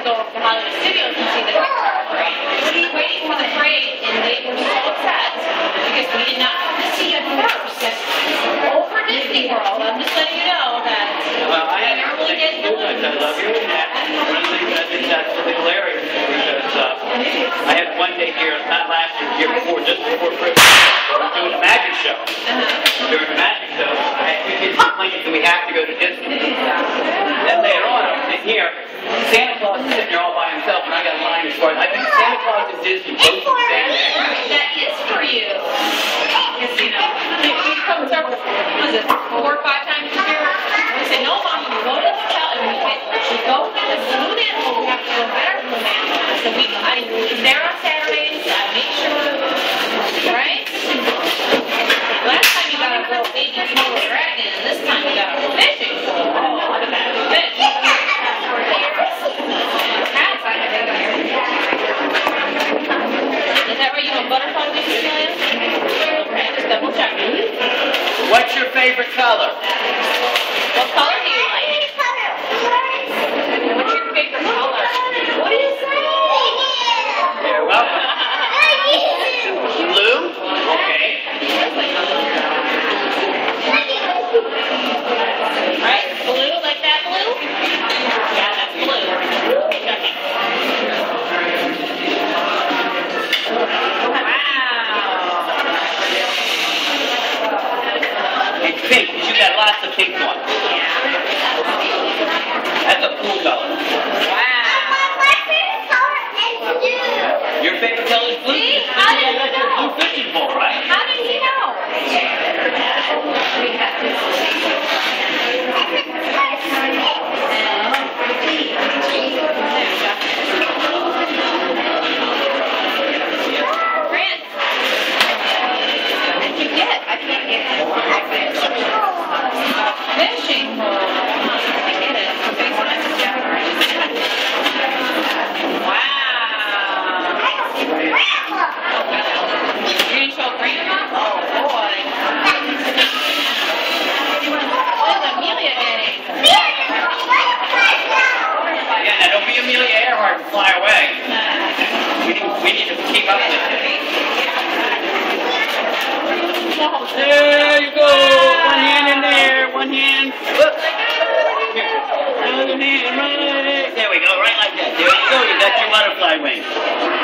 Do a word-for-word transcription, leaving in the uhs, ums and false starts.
to go to Hollywood Studios and see the Pixar parade. We were waiting for the parade, and they were so upset because we did not come to see it first. Over Disney World, I'm just letting you know that well, I they normally get the I love you. One of the things I think that's really hilarious because uh, I had one day here, not last year, the year before, just before Christmas, I was doing a magic show. Uh-huh. During the magic show, I had two kids complaining that we have to go to Disney. Then later on, I'm sitting here, Santa Claus is sitting here all by himself, and I got a line as far as I think Santa Claus and Disney both the same day. That is for you. Because, you know, he comes over, what is it, four or five times a year. We say, no, Mom, you go to the hotel, and we, we go to the Balloon Animal, we have to go better Balloon Animal. So we, I, he's there on Saturdays, I make sure, right? Last time you got a little baby Komodo dragon, and this time you got a fishing pole. Oh, look at that fish. Cats, I have to go. Is that right? You want butterfly wings, Amelia? Okay, just double check. What's your favorite color? What color do you like? What's your favorite color? What do you say? You're welcome. Blue? Okay. Right? Blue, like that blue? Yeah, that's blue. Wow. It's pink, because you got lots of pink ones. That's a cool color. Wow. My favorite color is blue. Your favorite color is blue? See? How did that's you your know? blue fishing pole, right? How did he know? Grant. What did you get? I can't get it. Fishing pole. I get it. Wow. You didn't show Grandma? Oh, boy. What is Amelia getting? Yeah, now don't be Amelia Earhart and fly away. We need, we need to keep up with it. There you go. One hand in there. One hand. Look. Another hand. Right. There we go. Right like that. There you go. You got your butterfly wing.